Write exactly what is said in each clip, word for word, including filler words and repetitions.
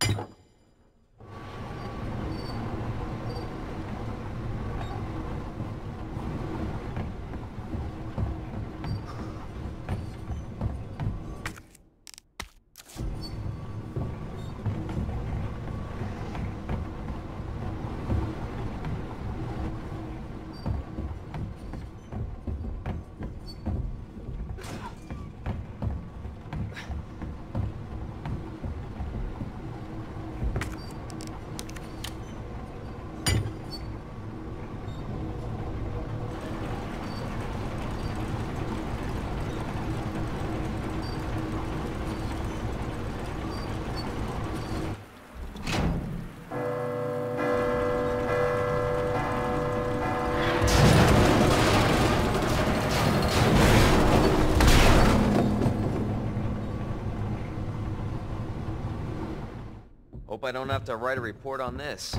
Hope I don't have to write a report on this.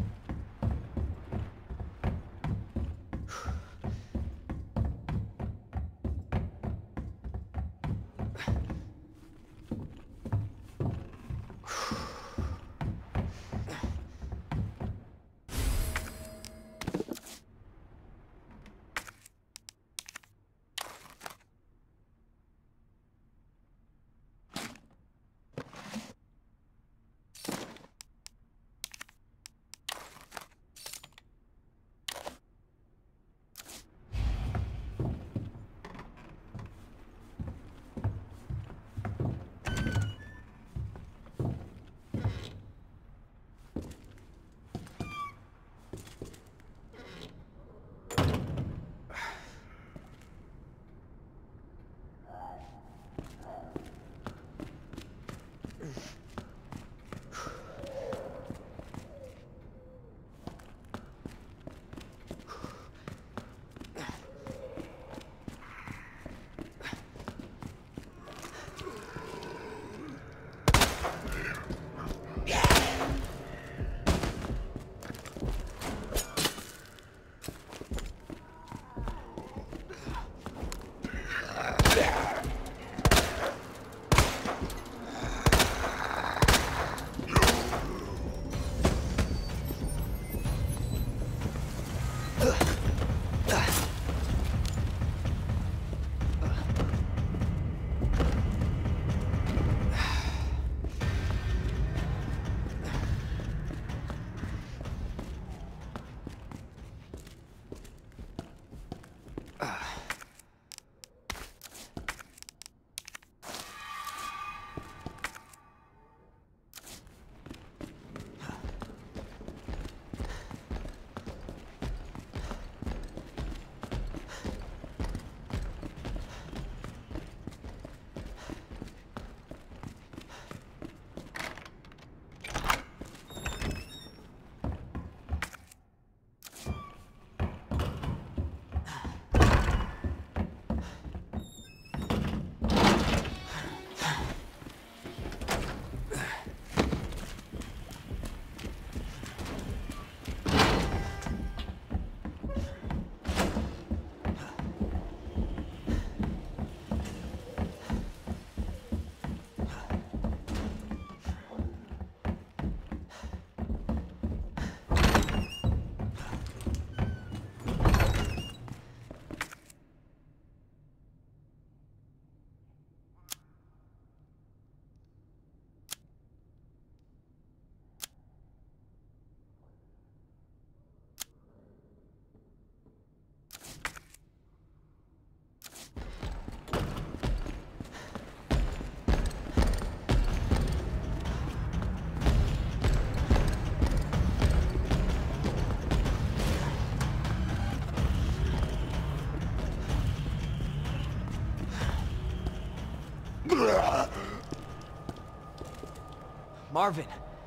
Marvin!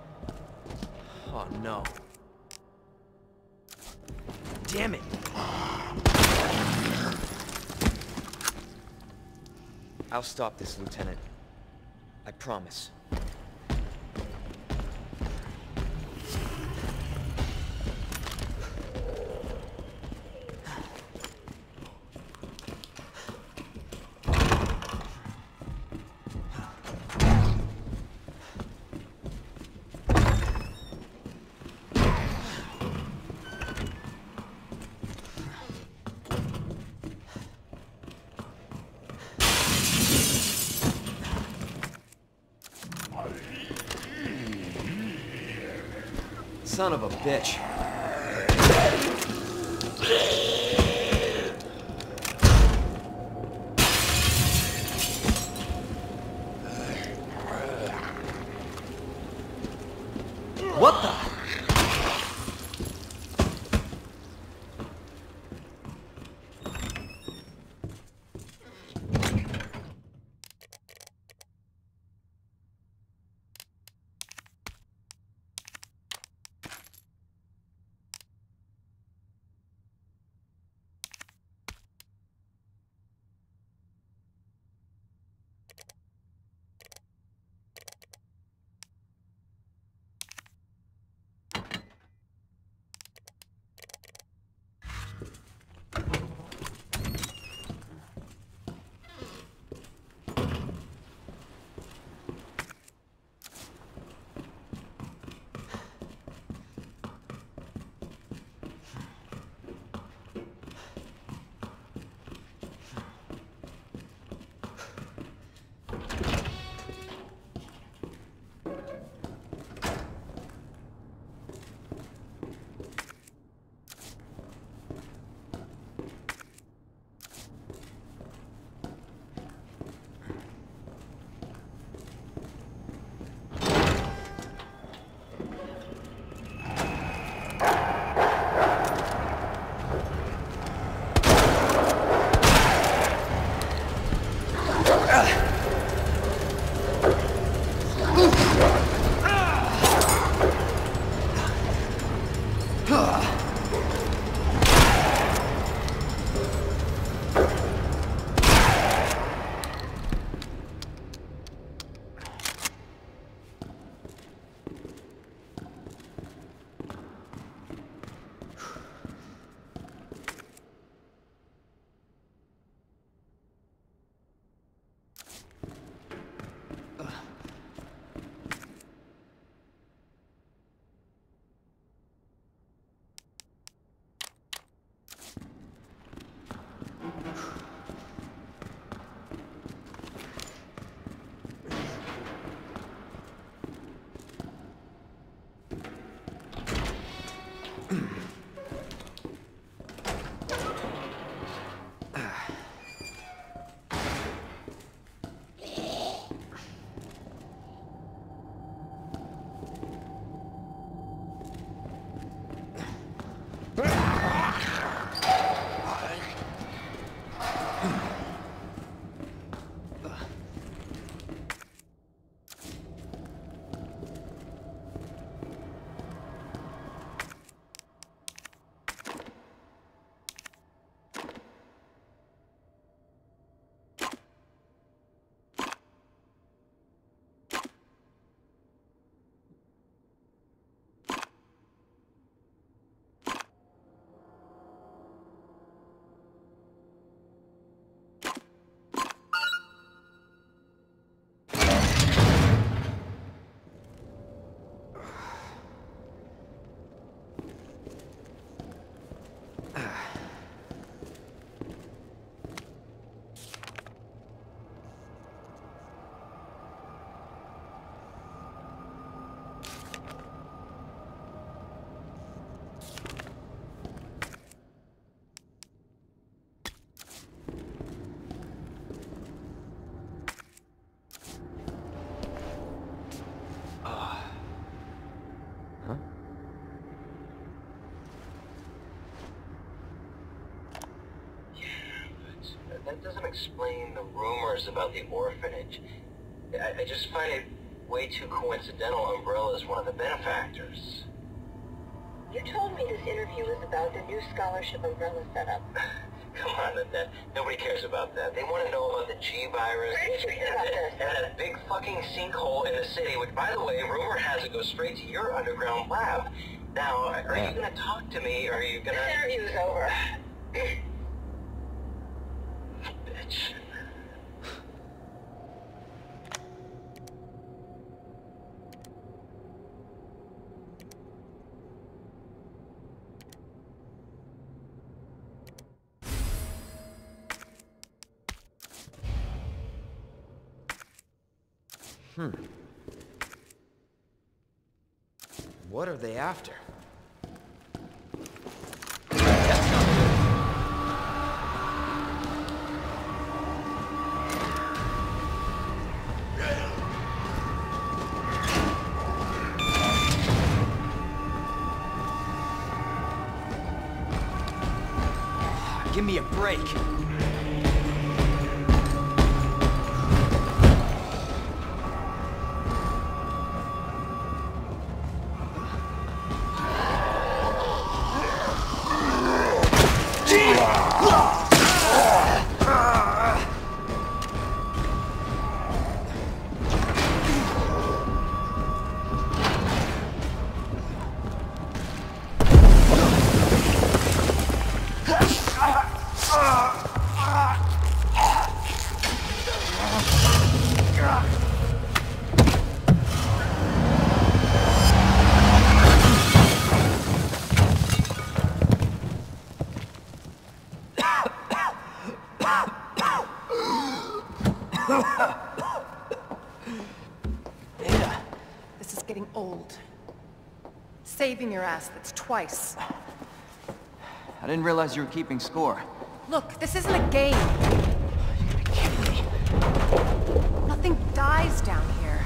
Oh no. Damn it! I'll stop this, Lieutenant. I promise. Son of a bitch. What the? That doesn't explain the rumors about the orphanage. I, I just find it way too coincidental Umbrella's one of the benefactors. You told me this interview was about the new scholarship Umbrella set up. Come on, Annette. Nobody cares about that. They want to know about the G virus Where did you hear about this? and that big fucking sinkhole in the city, which, by the way, rumor has it goes straight to your underground lab. Now, are Yeah. you going to talk to me, or are you going to... This interview's over. Bitch. Hmm. What are they after? That's not good. Give me a break. This is getting old. Saving your ass, that's twice. I didn't realize you were keeping score. Look, this isn't a game. You gotta be kidding me. Nothing dies down here.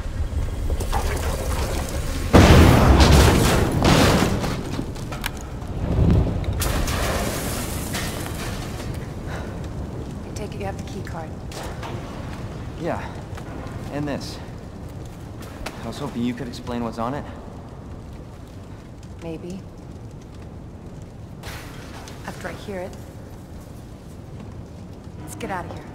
I take it you have the key card. Yeah, and this. I was hoping you could explain what's on it. Maybe. After I hear it. Let's get out of here.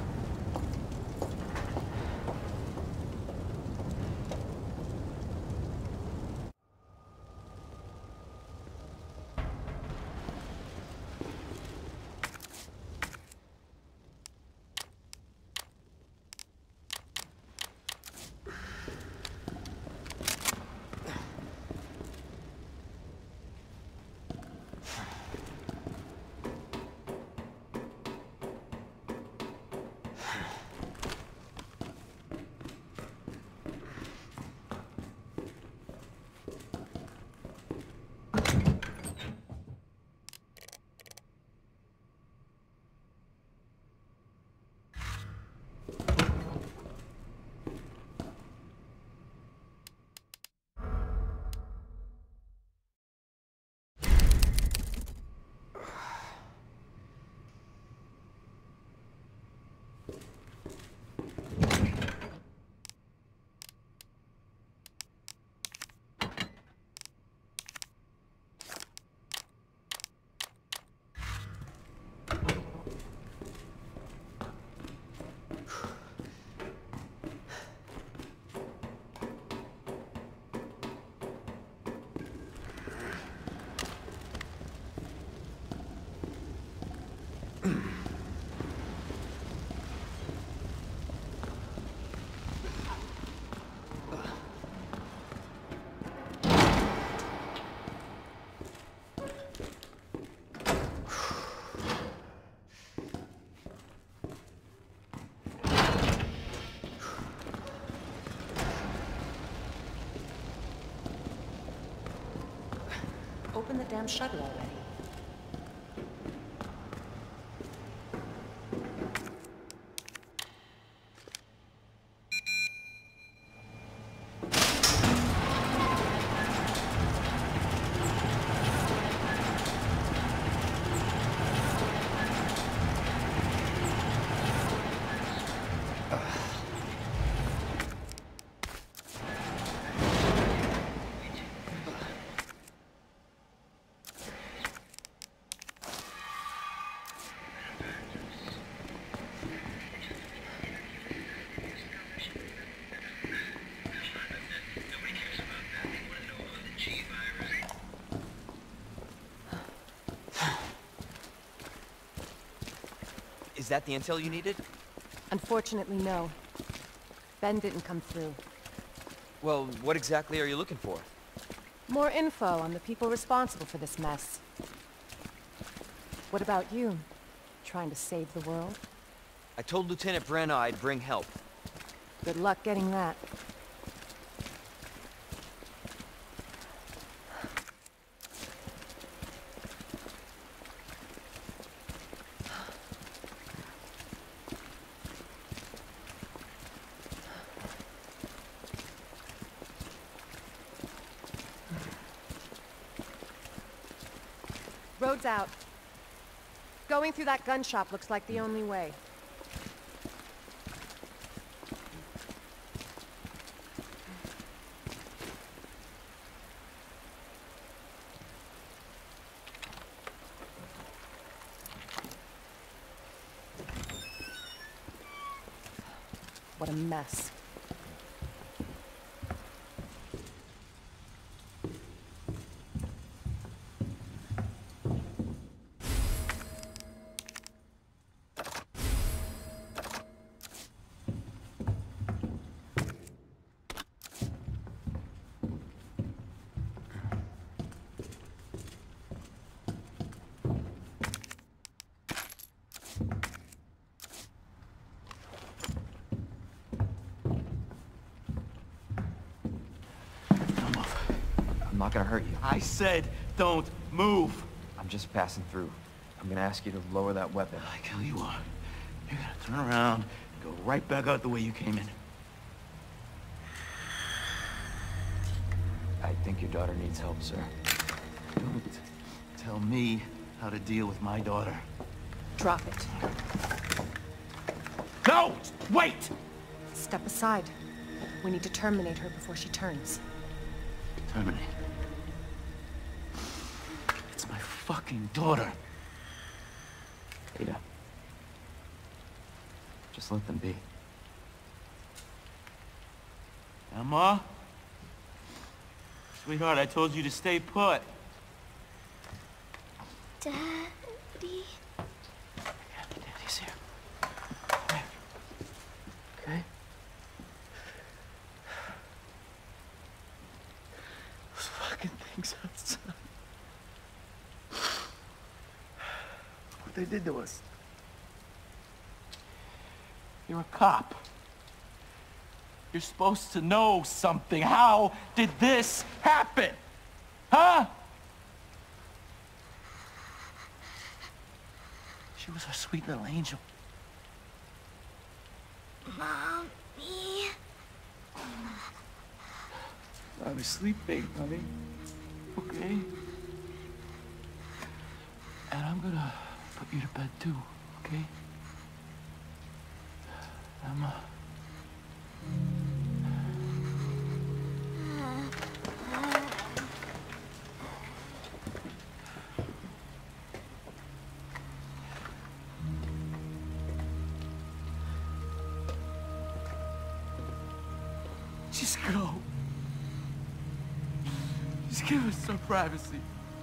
Open the damn shuttle already. Is that the intel you needed? Unfortunately, no. Ben didn't come through. Well, what exactly are you looking for? More info on the people responsible for this mess. What about you? Trying to save the world? I told Lieutenant Brenna I'd bring help. Good luck getting that. Road's out. Going through that gun shop looks like the only way. What a mess. I'm not gonna hurt you. I said don't move. I'm just passing through. I'm gonna ask you to lower that weapon. I kill you are. You're gonna turn around and go right back out the way you came in. I think your daughter needs help, sir. Don't tell me how to deal with my daughter. Drop it. No! Wait! Step aside. We need to terminate her before she turns. Terminate. It's my fucking daughter. Ada. Just let them be. Emma? Sweetheart, I told you to stay put. Daddy? Yeah, Daddy's here. Come here. Okay? Those fucking things outside. What they did to us. You're a cop. You're supposed to know something. How did this happen? Huh? She was our sweet little angel. Mommy? I was sleeping, honey. Okay? And I'm gonna put you to bed too, okay? Emma. Just go. Just give us some privacy.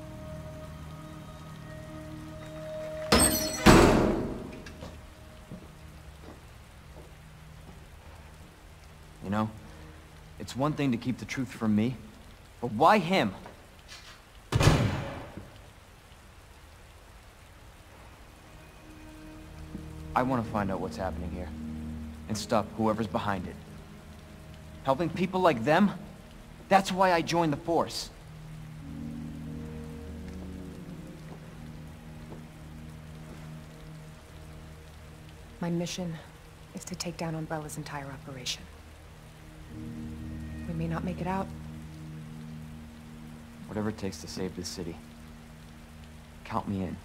You know, it's one thing to keep the truth from me, but why him? I want to find out what's happening here, and stop whoever's behind it. Helping people like them? That's why I joined the force. My mission is to take down Umbrella's entire operation. We may not make it out. Whatever it takes to save this city. Count me in.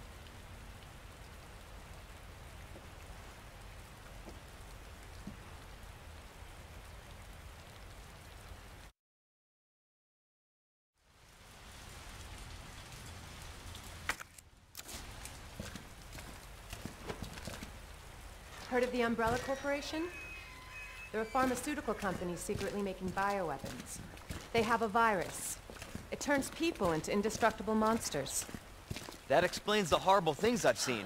Heard of the Umbrella Corporation? They're a pharmaceutical company secretly making bioweapons. They have a virus. It turns people into indestructible monsters. That explains the horrible things I've seen.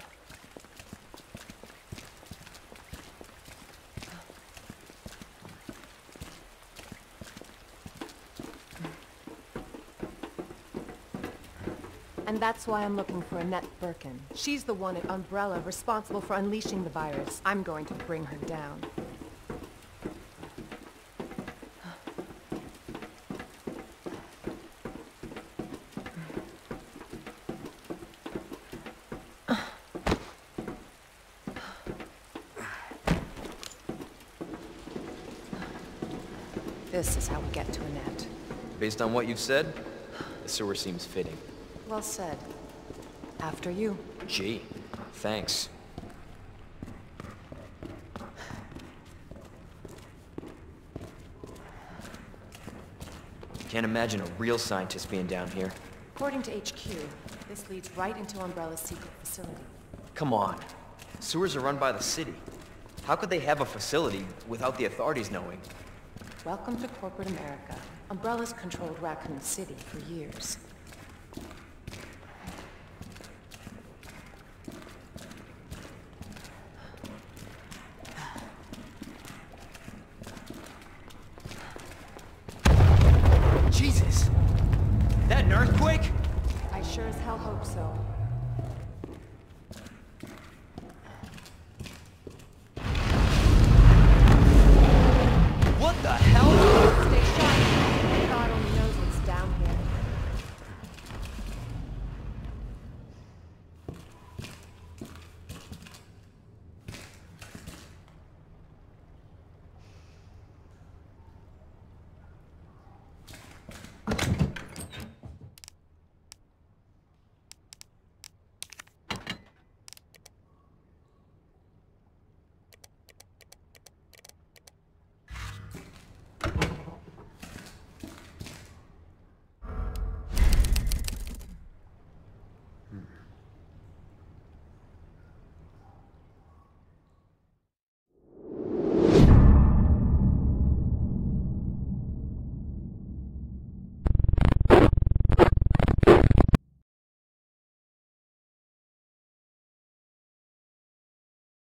And that's why I'm looking for Annette Birkin. She's the one at Umbrella responsible for unleashing the virus. I'm going to bring her down. This is how we get to Annette. Based on what you've said, the sewer seems fitting. Well said. After you. Gee, thanks. Can't imagine a real scientist being down here. According to H Q, this leads right into Umbrella's secret facility. Come on. Sewers are run by the city. How could they have a facility without the authorities knowing? Welcome to corporate America. Umbrella's controlled Raccoon City for years. Jesus! That an earthquake? I sure as hell hope so.